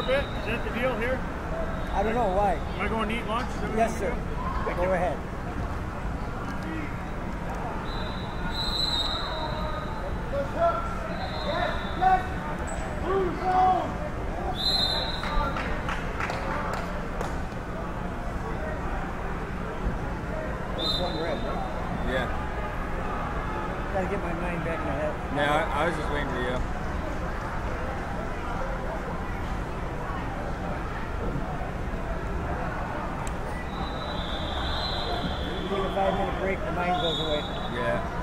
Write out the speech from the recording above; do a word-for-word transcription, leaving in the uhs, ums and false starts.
bit? Is that the deal here? I don't know why. Am I going to eat lunch? Yes, sir. Go ahead. One red, right? Yeah. Gotta get my mind back in my head. Yeah, I, I was just waiting for you. Take a five minute break, the mind goes away. Yeah.